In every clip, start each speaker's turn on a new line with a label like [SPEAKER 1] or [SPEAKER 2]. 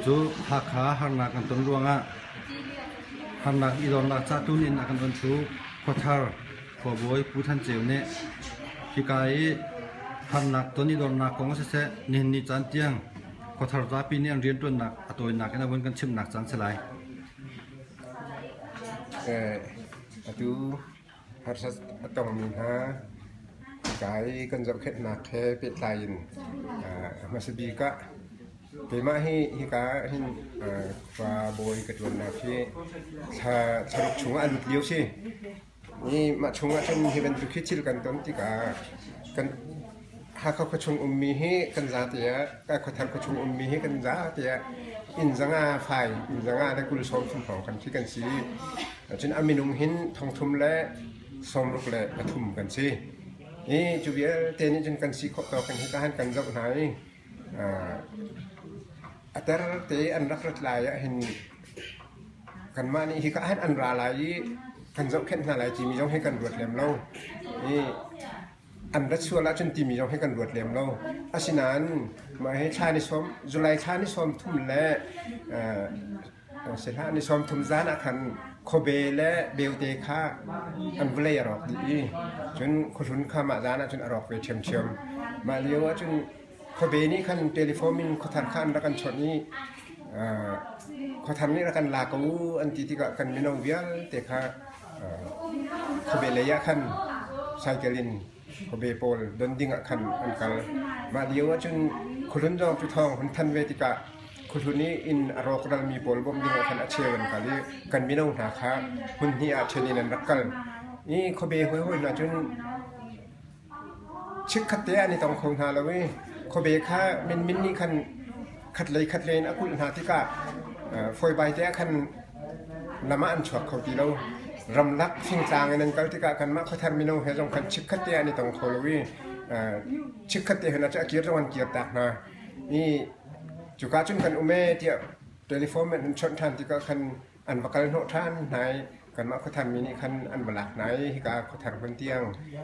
[SPEAKER 1] chu hakha harna kan ton ruanga harna idon la cha tunin akan on chu khothar khoboi puthan cheune hikai harna toni don na kong se nin ni chan tiang khothar za pi ni an rian tun nak atoi nak na bon kan chim nak chan chalai
[SPEAKER 2] atu harsas atong min ha cái cần dọc khét nạc khe biệt lain mà sẽ bị cả cái mà hi cá hin và bồi cái tuần nạc khi thà chúng ăn liêu xíนี่มาชงจนเห็นทุกที่กันตอนที่กันหากเขาชงมีให้กันซาเตียก็เขาทำเขาชงมีให้กันซาเตียอินจังอาไฟอินจังอาได้กุลสมสมของกันที่กันซีจนอามินุมหินทองทุ่มและสมรุกและกระทุ่มกันซีนี่จูเบียเตนี่จนกันซีขบต่อกันให้การกันจับหายอัตราเตอันรักรักลายเห็นกันมานี่ที่การอันราลายกันจับแค่ไหนจีมีจ้องให้กันรวดเร็วเรานี่อันรัชชัวร์ละจนจีมีจ้องให้กันรวดเร็วเราอาศินันมาให้ชาในสมจุลัยชาในสมทุ่มและเสร็จแล้วในสมทุ่มจานอาคันโคเบและเบลเตค่าอันเวลียรอกดีจนคนข้ามาจานะจนอรอกไปเชียมเชียมมาเลี้ยวจนโคเบนี่คันเทเลโฟนมินขทันขันรักันชนนี้ขทันนี่รักันลากูอันที่ก็กันมินเอาเวียลเตค่าโคเบเลยะคันไซเคิลินโคเบโพลดนดิ้งคันอันกันมาเลี้ยวจนคนจองจุดทองคนทันเวติกะคุณนี้อินอารมณ์เรามีบอลบ่มดิ้งคันอาเชียนกันเลยกันมินเอาหนาขาคุณที่อาเชียนนันรักกันนี่โคเบห้อยๆนะจนชิคขัดเตะนี่ต้องคงหาแล้วเว้ยโคเบค่ามินนี่คันขัดเลยนะคุณหาที่กะฟอยใบเตะคันละมาอันฉกเขาตีเรารำลักทิ้งจางนั่นก็ที่กะกันมาเขาทำมินเอาให้จงคันชิคขัดเตะนี่ต้องเขาเลยเว้ยชิคขัดเตะน่าจะเกียรติวันเกียรติตักนะนี่จุกาจุนกันอุเมเดียเทเลโฟนมันชนทันที่กะคันอันประกันโนท่านไหนกันมาเขาทำมินิคันอันบลักไหนที่กะเขาทำคนเตียง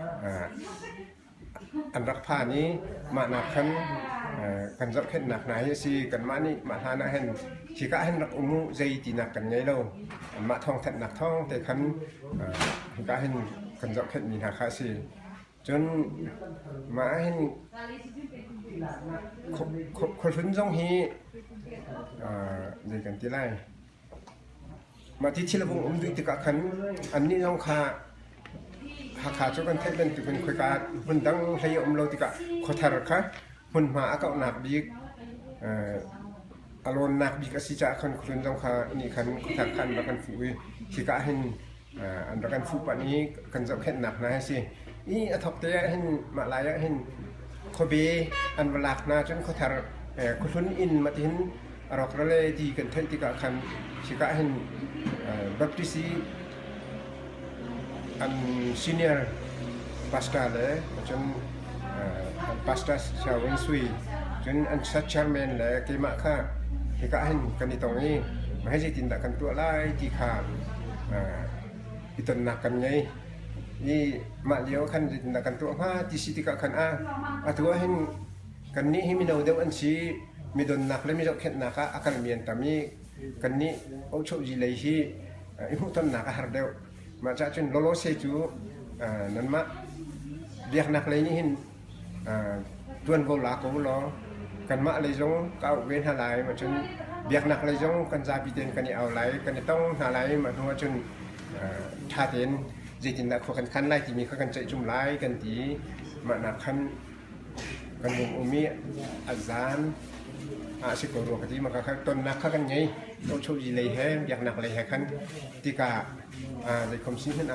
[SPEAKER 2] อันรักผ้านี้มาหนักขันกันจับแค่หนักไหนสิกันมานี่มาทานะเห็นที่ก็เห็นรักอุมุใจตีหนักกันไงเรามาท่องถัดหนักท่องแต่ขันที่ก็เห็นกันจับแค่มีหนักข้าสิจนมาเห็นคนฟุ้งจงฮีเด็กกันที่ไรมาที่ชิลวงดูที่ก็ขันอันนี้ต้องขาหากขาดกันเท่านั้นที่เป็นคุยกันมันดังให้อมเราที่กะขอทาร์ค่ะมันมาอากาศหนักบีกอารมณ์หนักบีกสิจ่าคันคุณต้องขานี่คันขอทาร์คันรักกันฟุ้ยที่กะเห็นอันรักกันฟุ้ปานนี้กันจะแค่หนักนะสินี่อัฐบเตะเห็นมาลายเห็นขบีอันเวลาหน้าจนขอทาร์คุณอินมาที่เห็นรอกระเลที่กันเท่าที่กะคันที่กะเห็นบัพติซีอันซีเนียร์พาสต้าเลยจนพาสต้าชาววินซุยจนอันชัดชาร์แมนเลยเกี่ยมากค่ะที่ก็เห็นกันที่ตรงนี้มาให้จิตินดักกันตัวไล่ที่ขาอิตนนักกันไงนี่มาเลี้ยวขันจิตินดักกันตัวมาที่สิที่ก็ขันตัวเห็นกันนี้ให้มีเราเดียวอันซีมีโดนนักและมีเราเข็นนักอาการเมียนแต่มีกันนี้โอ้โชคดีเลยที่อิมุตันนักหาเดียวมาจากจนโลโลเซจูนั่นมาเรียกนักเลยนี่เห็นตัวนโวลาโกวลอกันมาเลยจงก้าวเว้นหาไหลมาจนเรียกนักเลยจงกันจะพิจารณากันนี่เอาไหลกันนี่ต้องหาไหลมาทัวจนท่าเต้นจิตินดักขันขันไล่ที่มีขันใจจุ่มไหลกันตีมาหนักขันกันวงอุมีอาจารย์สิกรวงกันที่มาขันต้นนักขันไงต้องโชว์ยีเลยแห่เรียกนักเลยแห่ขันที่กาในคำชี้ขึ้น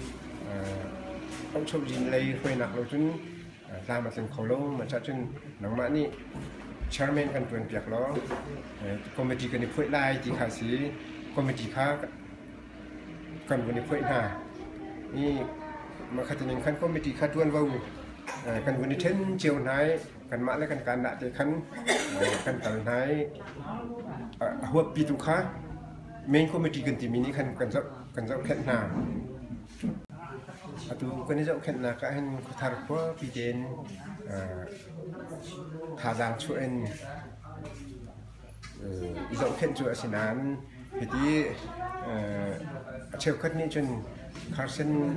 [SPEAKER 2] ต้องโชว์ยีเลยคุยหนักเราจนตามมาถึงเขาลงมาจากจนหนังมานี่ชาร์แมนกันเปลี่ยนเปียกล้อคอมเมดี้กันในพูดไล่ที่ขาสีคอมเมดี้ข้ากันวันนี้พูดหน้านี่มาขัดยังขันคอมเมดี้ข้าด้วนว่ากันวันนี้เช่นเจียวไหนกันมาแล้วกันการด่าเตะขันกันต่างไหนหัวปีตุข้าเมนคอมเมดี้กันที่มินิขันกันจะแค่หน้าatau kan ni jauh kan nak kan kotar ko piden thazang chuen dẫu khen chúa xin án thì tí chiều khất ní chân Carson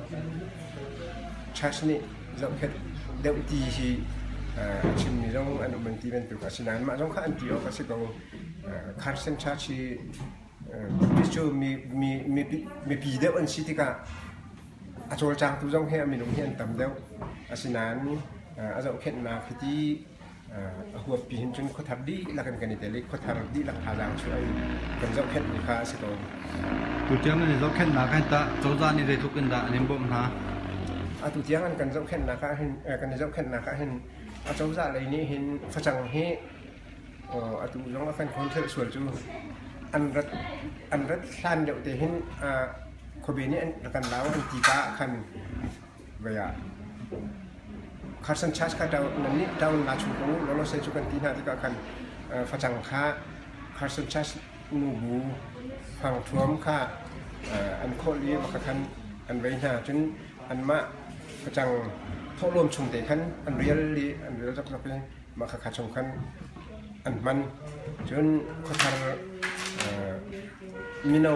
[SPEAKER 2] Chasney dẫu khen đeo tí thì chim mi rong anh mình tí bên từ cả xin án mà rong khác anh tí ở cái sự cầu Carson Chasney biết chưa mi bị đeo anh xí cả cho trang tu rong he mi đúng hiện tầm đeo xin án dẫu khen là cái tíหัวปีนจนเขาทับดีแล้วกันกันนี่แต่เล็กเขาทับดีหลักฐานช่วยกันเจ้าแค่นี้ค่ะสิโก
[SPEAKER 1] ตัวเจ้ามันเจ้าแค่หนักให้ตาเจ้าจานี่ได้ทุกกันดาอันนี้บ่มนะ
[SPEAKER 2] ตัวเจ้ากันเจ้าแค่หนักเห็นกันเจ้าแค่หนักเห็นเจ้าจาอะไรนี่เห็นฝรั่งเฮตัวน้องแฟนคนเธอส่วนจูอันรัดสั้นเดี๋ยวแต่เห็นคนเบนี่อันกันแล้วอันตีกาคันเวียCarson Chas ka nani down la chuko lolo se chukan tina tika kan phachang kha Carson Chas nubu phang thuam kha an kholi ma khan an veina chun an ma phachang tholom chung te khan an real jak jak ma kha chung khan an man chun khothar minau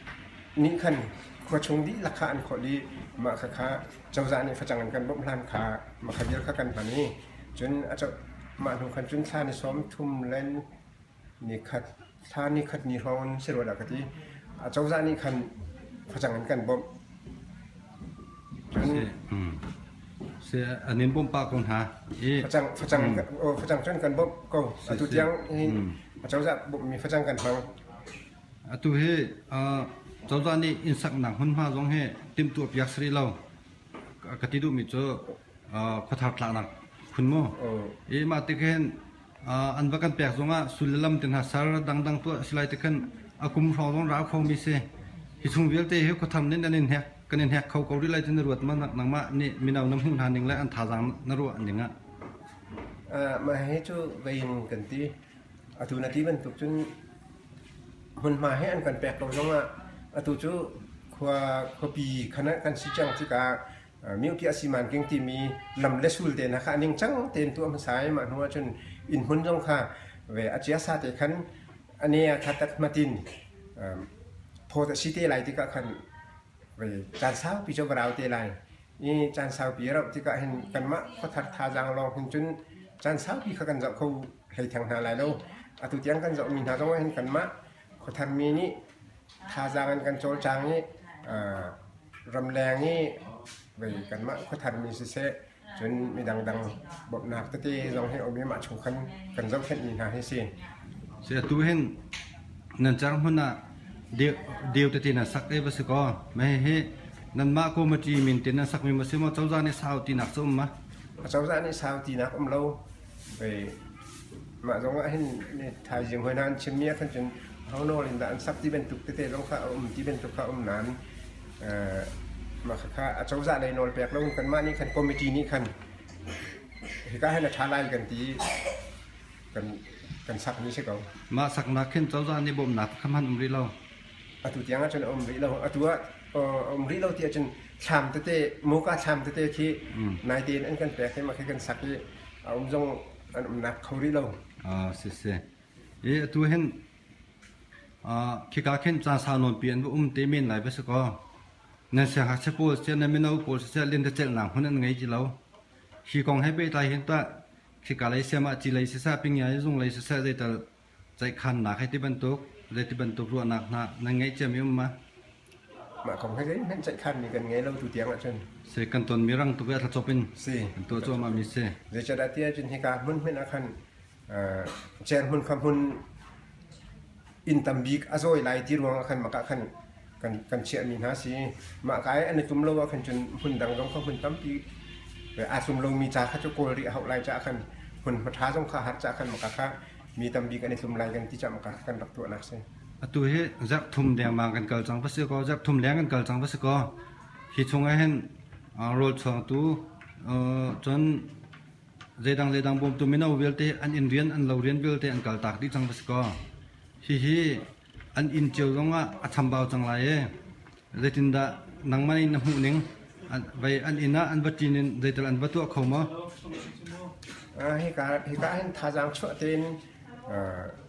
[SPEAKER 2] ni khan kho chung di la kha an kholiมาค่ะเจ้าจานี่ฝรั่งกันบ่มพลันขามาขยันกันปานนี้จนอาจจะมาดูคันจนท่านี่ซ้อมทุ่มเล่นนี่ขัดท่านี่ขัดนี่ร้อนเสียดายกะที่เจ้าจานี่คันฝรั่งกันบ่จน
[SPEAKER 1] เสียอันนี้บ่มปากคนหา
[SPEAKER 2] ฝรั่งจนกันบ่ก็ตุเตียงเจ้าจาบ่มีฝรั่งกันฟัง
[SPEAKER 1] ตุเฮเจ้าจานี่อินสักหนังหุ่นมาจงเฮติมตัวยักษ์สรีเรากติดูมิโจพัฒนาหลักคุณโมมาติเคนอันว่ากันแปลกจงอ่ะสุลลัมตินหาสารดังตัวสไลติเคนอากุมฟองต้องราเขามีเสฮิซุงเวลเตะเขาทำเน้นแฮกกันแฮกเขาเกาหลีไลตินรวดมันหนักมานี่มีน้ำหุ่นหาหนึ่งและอันท่าจังนรวดหนึ่งอ่ะ
[SPEAKER 2] มาให้จูไปยินกันที่ตุนาทีมันถูกจนหุ่นมาให้อันกันแปลกเราจงอ่ะตัวจูขวปีคณะการสิจังที่กามิวที่อาศิมันเก่งที่มีลำเล็กสุดเด่นนะคะนิ่งจังเต็มตัวมันสายมาหัวจนอินหุ่นจงค่ะเวอาเจียซาเตคันอันนี้คัตัดมาตินโพสต์สิเตไลที่กาคันเวจานสาวปีเจ้าบราวเตไลนี่จานสาวปีเราที่กาเห็นกันมะเขาทัดทาจังลองเห็นจนจานสาวปีเขากันจะเขาให้ทางหาไรแล้วตุเตียงกันจะมีหาจงเห็นกันมะเขาทำมีนี่ทาจังกันโจจังนี่รำแรงนี่ไปกันมาเขาทันมีเสจจนมีดังบอกหนักตะกี้ลองให้เอามีมาชงกันกันเจ้าแค่นี้นะให้สิ
[SPEAKER 1] เสียตัวเห็นนั่นจังหุ่นน่ะเดียวตะกี้น่ะสักได้บ่สิก็ไม่ให้นั่นมาโคมาจีมินติน่ะสักมีมาสิมาเจ้าจานี่สาวตีหนักซุ่มมา
[SPEAKER 2] เจ้าจานี่สาวตีหนักเราไปมาจงว่าให้ถ่ายยังหัวนั้นเชื่อมีกันจนเขาโน่ลินดาอันซับที่เป็นตุกเตะลงข้าที่เป็นตุกข้านั้นมาค่ะเจ้าจาในโนลแปลกลงกันมานี่คันคอมมิตี้นี่คันเหตุการณ์ให้เราท้าไล่กันตีกันสักนี้ใช่ไหม
[SPEAKER 1] มาสักนักขึ้นเจ้าจานี่บ่มหนักคำพันอุมริเรา
[SPEAKER 2] ตุเตียงจนอุมริเราตัวอุมริเราที่จนชามเตะมูกาชามเตะที่นายตีนอันกันแปลกให้มาแค่กันสักที่อุมจงอันอุมนักเขาริเรา
[SPEAKER 1] เสียตัวเห็นคิดการเข็นจานสาวนนเปลี่ยนว่าเตมินไหลไปสักก็นั่นเสียหายเฉพาะเสียในเมนูโปรเสียเล่นแต่เจ้าหนังคนนั้นไงจีเราขี้กองให้ไปตายเห็นตัวคิดการเลยเสียมาจีเลยเสียปิ้งยาจงเลยเสียใจคันหนักให้ที่บรรทุกเลยที่บรรทุกรัวหนักนั่นไงเจ้ามีมา
[SPEAKER 2] ของให้ได้ใจคันมีกันไงเราตุเตียงอ่ะจน
[SPEAKER 1] เสียกันตนมีรังตัวถ้าจบเป็นตัวจัวมามีเสีย
[SPEAKER 2] เดี๋ยวจะได้เตี้ยจนที่การหุ่นเป็นอาคันเจนหุ่นคำหุ่นอินตัมบิกอาโซยไลที่รวงคันมากกันเชื่อมีนะสิมากายอันนี้ตุ่มโลว่าคันจนหุ่นดังต้องเขาหุ่นตัมปีแต่อาตุ่มโลมีจ่าข้าจุโกริเขาไลจ่าคันหุ่นพัฒนาต้องข้าหัดจ่าคันมากค่ะมีตัมบิกอันนี้ตุ่มไลกันที่จะมากกันรักตัวนักสิ
[SPEAKER 1] ตัวเฮจักทุ่มแดงมากันเกิดจังพัสก็จักทุ่มแดงกันเกิดจังพัสก็ที่ชงให้เห็นโรดสองตัวจนเจดังบอมตัวมินาวิลเตอันอินเรียนอันเราเรียนวิลเตอันเกิดตักที่จังพัสก็ฮีอันอินเจียวตรงว่าอัฐมบ่าวจังไรเรื่องนั้นนังมันน้ำหูนิ่งไปอันอินนะอันบัดจีนเรื่องอันบัดตัวเขามา
[SPEAKER 2] ให้การให้ท่าจังชั่วเต็น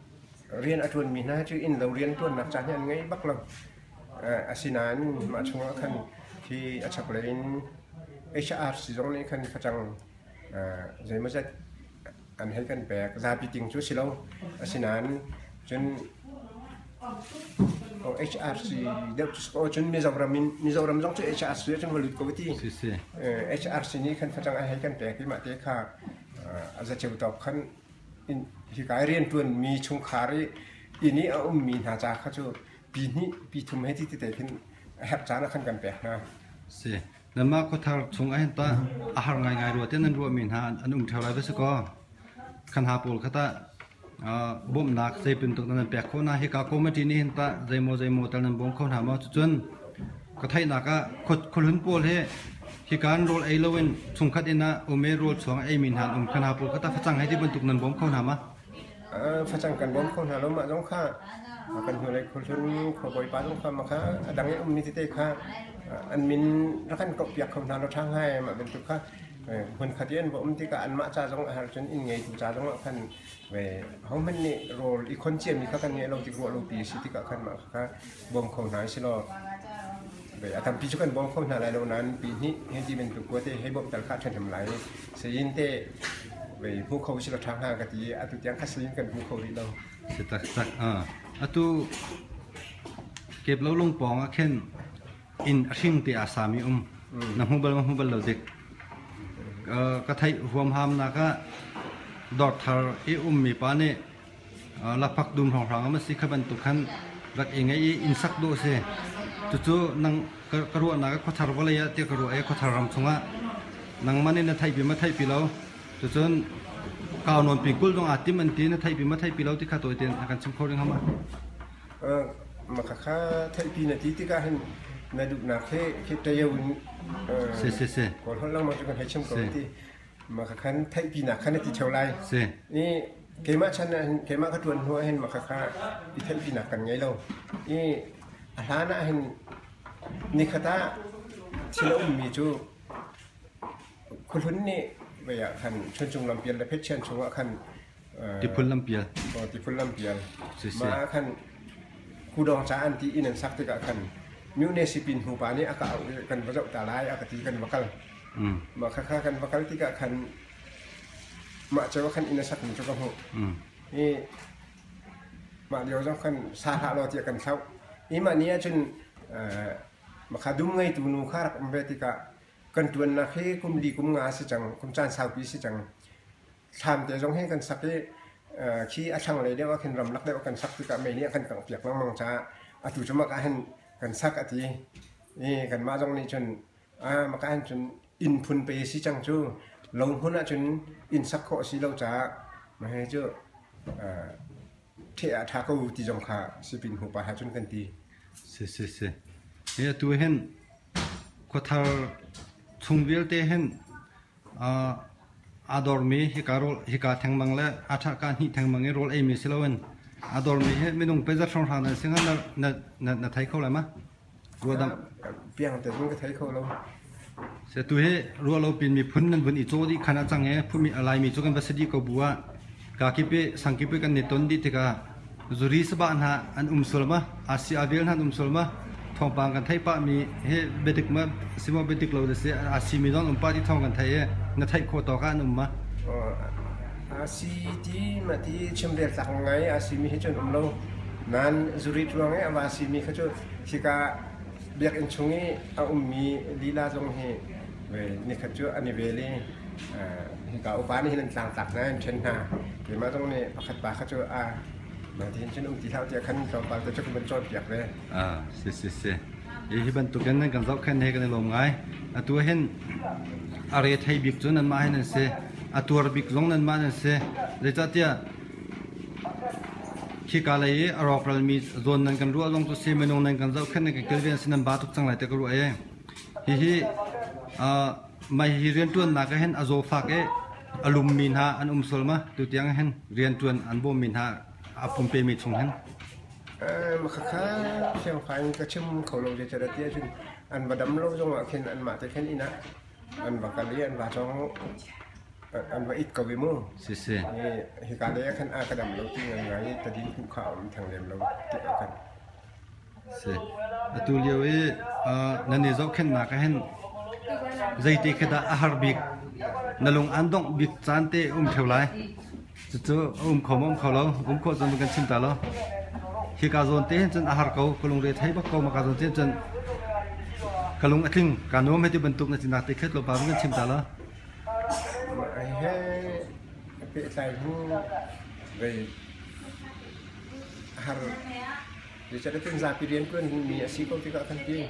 [SPEAKER 2] เรียนอัตวนมีหน้าชื่ออินเราเรียนตัวนักจันยันไงบักเราอาศินานมาช่วงคันที่อาชักเลนHR สิตรงนี้คันขจังใจมันจะอันให้กันแปลกซาปิติงชุดสิเราอาศินานจนHRC เดี๋ยวจนมิจอรามิจงจะ HRC จนวันหลุดโควิดที่ HRC นี้คันขจังให้กันแปลกที่มาเตะค่ะอาจจะเจ้าตอบคันที่การเรียนตัวมีชงคารีอินี้เอามีหาจากเขาจะปีนี้ปีทุ่มให้ที่ติดขึ้นแฮปจานขั้นกันแปลกนะ
[SPEAKER 1] สินั่นมาก็ทาชงไอ้ตาอาหารง่ายๆรัวเต้นนั้นรัวมีหาอันเท่าไรไปสักก็ขันหาปูลเขาตาบ่มนักใจเป็นตัวนั้นแปลกคนน่ะให้กาโคมาที่นี่เห็นตาใจโมตอนนั้นบ่มเขาถามว่าจนก็ไทยนักคนหุ่นปูลให้ที่การโรลไอเลวินชงคัดอินะอุเมโรลชงไอมินหานขันหาปูลเขาตาฟังให้ที่บรรทุกนั้นบ่มเขาถามว่า
[SPEAKER 2] ฟังกันบ่มเขาถามแล้วมาต้องค่ากันหัวเลยคนขบอยป้าต้องคำมาค่ะดังนี้มีติเตค่ะอันมินแล้วกันก็เปียกคำนานเราช่างให้มาเป็นตุกค่ะคนขัดเย็นบอกที่กับอันมาจ่าจงอาหารจนอินไงถูกจ่าจงขันเว้เขามันนี่โรลอีกคนเจียมมีเขากันเนี่ยเราติดรัวเราปีสิที่กับขันมาค่ะบ่มเขาหนาสิเราเว้อาทำปีชุกันบ่มเขาหนาอะไรเรานั้นปีนี้ให้ที่เป็นตุกว่าที่ให้บ่มแต่ละข้าฉันทำไรเสียยินเต้เว้ผู้เขาสิเราช่างห้างกันที่อาตุยังคัสลินกันผู้เขาดีเรา
[SPEAKER 1] สิตักอะตุเก็บแล้วลงปองอะเข็นอินชิงที่อาสามีน้ำหูเบลเราเด็กก็ไทยรวมหามนะก็ดอดทาร์มีปานี่ลับพักดุมของเรามันสิขบันตุขันรักเองไอ้อินสักดูสิจู่ๆนังกระรัวนะก็ทาร์วะเลยอะที่กระรัวก็ทาร์รำชงะนังมันนี่นะไทยปีมาไทยปีแล้วจู่ๆก้าวนอนปีกุลตรงอาทิตย์มันตีนะไทยปีมาไทยปีแล้วที่ข้าตัวเตียนอาการชิมเขาเรื่องมา
[SPEAKER 2] มาข้าไทยปีนาทีที่ก็เห็นในดุนักแค่เตียวก่อนเขาเล่ามาจนกันให้ชิมก่อนที่มาข้าไทยปีนักข้าในที่เท่าไรนี่เกมาฉันนะเกมาเขาทวนหัวเห็นมาข้าที่ไทยปีนักกันไงเรานี่อาหารนะเห็นนิคตาที่เรามีจูคนนี้ไปอ่ะคันชนจงลำเปียนและเพชรเชนชงว่าคัน
[SPEAKER 1] ติพุนลำเปีย
[SPEAKER 2] มาคันคูดองจ้าอันที่อินันซักติกะคันมิวเนสิปินหูปานี้อากาศกันประจับตาลายอากาศที่กันวักมาค่ากันวักที่กะคันมาเจอว่าคันอินันซักมีจุกหูนี่มาเดียวจ้องคันซาฮาโลที่กันเขานี่มาเนี้ยจนมาขาดุมไงตูนูคารักมันเป็นติกะกันตัวนักให้คุมดีคุมงาสิจังคุมจานสาวปีสิจังทำแต่จงให้กันสักที่ขี้อาช่างอะไรเรียกว่ากันรำลักได้ว่ากันสักที่กับเมนี้กันกังเปียกมังจ้าอาตุจะมากันกันสักอาทินี่กันมาตรงนี้จนมากันจนอินพุนไปสิจังจูลงหุ่นจนอินสักข้อสิเราจ้ามาให้เจ้าเทอาทากูตีจงขาสิปินหูปะหาจนกันตี
[SPEAKER 1] เนี่ยตัวเห็นก็ทาชงเวลเตเห็นอาดอร์มีฮิการฮิกาแทงมังและอาชาการฮิแทงมังเอโรลเอมิสิลวันอาดอร์มีไม่ต้องไปจัดช่องทางนั้นซึ่งนั่นไทยเขาเลยมั้ยรัวด
[SPEAKER 2] ำเปียงแต่ต้องไทยเขาเรา
[SPEAKER 1] เสียตัวเฮรัวเราเป็นมีพื้นนั้นบนอีโจดีขนาดจังเฮผู้มีอะไรมีโจกันภาษาดีก็บัวกาคิเปสังคิเปกันในต้นดีที่กาจุรีสบานหาอันสลมาอาเซียเวลหันสลมาทองปางกันไทยป้ามีเฮเบติกมาสิมาเบติกเราเสียอาซีมีน้องป้าที่ทองกันไทยนั่นไทยโคตรกันมา
[SPEAKER 2] อาซีที่มาที่เชื่อมเดือดสักไงอาซีมีให้จนเรานั้นจุรีตัวไงอาซีมีเขาจะสิกาเบียกอินชงนี้เอามีลีลาจงเฮเวนี่เขาจะอันนี้เวลีฮิกาอุปานี่นั่นต่างตักนะเช่นฮะเกี่ยมาตรงนี้ประคัตปาเขาจะมาที่ฉันที่เท่าที่ขันสองปากจะจะเป็นโจทย์เปียกเลย
[SPEAKER 1] ที่บรรทุกกันนั่นกันซับแค่ไหนกันในลมไงตัวเห็นอะไรไทยบิกจนนั้นมาให้นั่นเสียตัวบิกลงนั้นมานั่นเสียเลยจัดเดียขี้กาเลยอารมณ์เรามีโซนนั้นกันรู้ลงตัวเสียเมนูนั้นกันซับแค่ไหนกันเกิดเรื่องสิ่งนั้นบาตุกจังไรแต่ก็รู้เองไม่เรียนตัวนักเห็นอโซฟักอารมณ์มีนหาอันสลมาตัวเตียงเห็นเรียนตัวอันบ่มีนหาอาปุ่มเปมีชงเห็น
[SPEAKER 2] มาข้าเชียงฟังก็ชุ่มเขาลงจะได้เตี้ยชุ่มอันบดดำโลจงว่าเข็นอันมาแต่เข็นอีนะอันบักกะเลียนบาจง an wa it ka we mo
[SPEAKER 1] สิสิ
[SPEAKER 2] ni hi ka le kan a ka dam lo ti ngai ta di ku kha om thang lem lo ti ka kan
[SPEAKER 1] สิตัวเลียวนั่นนี่เราเข็นนักเห็นใจตีแค่ดาอาหารบิกนั่นลงอันต้องบิกจานเตะเท่าไรจู่ๆขมเขาแล้วขจนกันชิมตาแล้วที่การโจนเตะจนอาหารเขากลงเรือไทยบักเขามาการโจนเตะจนกลงอัดลิงการโน้มให้ที่บรรทุกในจินตนาติเข็ดลงไปกันชิมตาแล้ว
[SPEAKER 2] ai he pe sai hu ve har di cara tin za pirian pun mi asi ko ti ka kan ti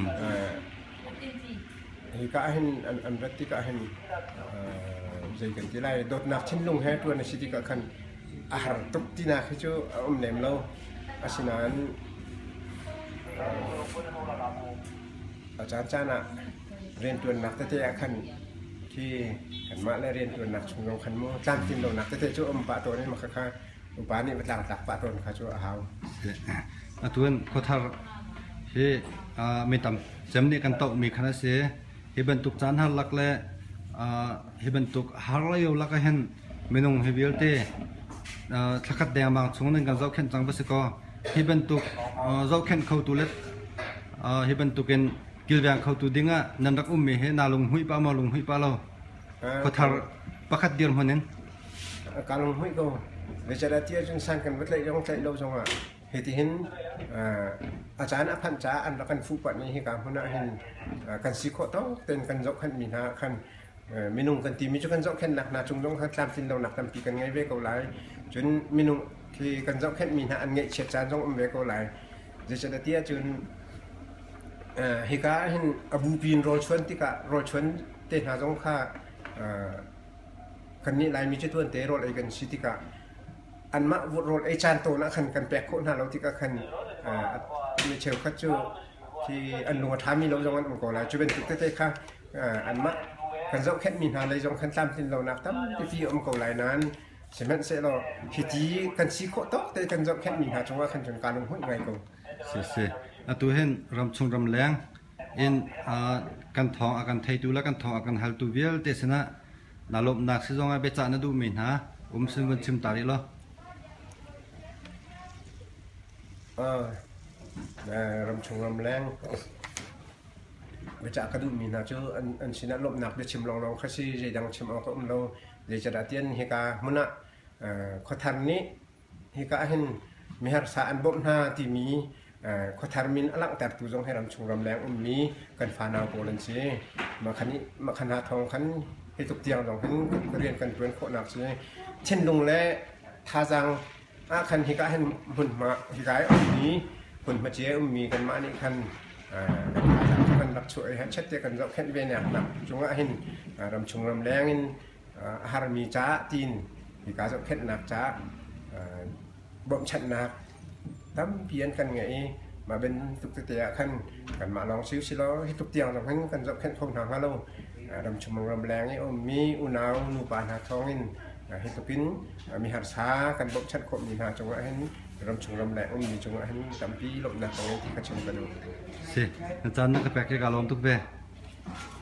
[SPEAKER 2] hi ka hin an rat ti ka hin zai kan ti lai dot nak chin lung he tu na si ti ka kan ahar tuk ti na khi chu nem lo asinan ajar chana ren tu nak te akanที่ขันมาและเรียนตัวหนักชงลงขันโมจำกินโดนหนักแต่ช่วยปะตัวนี้มาค่ะปะนี่มาตักปะตัวค่ะช่วยเอา
[SPEAKER 1] ตัวนั้นก็ทาเฮไม่ต่ำจำเนี่ยกันโตมีขนาดเสียเฮบันตุกจานหันลักและเฮบันตุกหาอะไรอยู่ลักเห็นเมนูเฮบิลเต้สักขัดแดงบางช่วงนึงกันเจ้าเข็นจังไปสิก็เฮบันตุกเจ้าเข็นเข้าตัวเล็ดเฮบันตุกเป็นกิลแบงเขาตัวดิ้งนันรักมีเฮนาลงหุยป้ามาลงหุยป้าเราก็ทาประคัดเดียร์คนนึง
[SPEAKER 2] การลงหุยก็เวชาที่จุนสังกันวัดเลยต้องใจเราจังหวะเหตุเห็นอาจารย์อภันจ้าอันรักกันฟูปัดนี้ให้การพนักเห็นกันสิโคต้องเต้นกันจกขันมีนาขันเมนูกันตีมีจุกันจกขันหนักนาจุงต้องขันตามสินเราหนักตามปีกันไงเวกเอาไหลจนเมนูที่กันจกขันมีนาอันเงยเฉียดจานต้องเวกเอาไหลเวชาที่จุนเฮกาเห็นอบูปีนโรชวนที่กะโรชวนเต้นหาจงค่าคันนี้ลายมีเจ้าตัวเตะโรลไอกันสิที่กะอันมาโรลไอจานโตนะคันกันแปลกโคตรหาเราที่กะคันมีเชลคัตจูที่อันนัวท้ามีเราจงอันองค์กรอะไรจะเป็นตุกเตะค่ะอันมากันเจ้าแค่มีหาอะไรจงคันตามที่เรานักตั้มที่องค์กรอะไรนั้นเสร็จมันเสร็จเราทีที่กันสิโคตรแต่กันเจ้าแค่มีหาจงว่าคันจงการลงหุ้นไงกู
[SPEAKER 1] เสียตัวเห็นรำชงรำแรงอินกันทองอากันไทยตัวและกันทองอากันฮัลตัวเวลเตสนะนาลบนักสิจงอาเบจ่านะดูมินฮะซึ่งมันชิมตาดีหรอ
[SPEAKER 2] รำชงรำแรงเบจ่ากระดูมินฮะจูอันสินะลบนักเดี๋ยวชิมลองข้าซี่จะดังชิมเอาก็เราเดี๋ยวจะได้เตียนเฮกามุนะขอทันนี้เฮกาเห็นมีหาสารบ่มหน้าที่มีขอทารมินอลังแต่ตัวจงให้รำชงรำแรงมีกันฟานาวโปลันซีมาคันนี้มาขนาดทองคันให้ตุกเตียงลองให้เรียนกันเพื่อนโคนักซีเช่นลงและทาจังคันฮิกาให้หุ่นมาฮิกามีหุ่นมาเจ้ามีกันมานี่คันกันรับช่วยให้ชัดเจนกันเราแค่เวียนเนี่ยนับจงว่าให้รำชงรำแรงอาหารมีจ้าตีนฮิกาจะแค่หนักจ้าบ่มชัดหนักตั้มเพียนกันไงมาเป็นตุกเตียขั้นกันมาลองซิวซิล้อให้ตุกเตียงลองให้กันจบแค่ทงทางฮัลโหลดำชมรำแรงนี่มีอุณาวนูปานาทองอินให้ตุกินมีหัดช้ากันบกชัดคมมีนาจังหวะให้รำชมรำแรงมีจังหวะให้จำปีหลบหนักตรงนี้ที่กระชมกันดู
[SPEAKER 1] สิอาจารย์นักแปลกการลองทุกเบ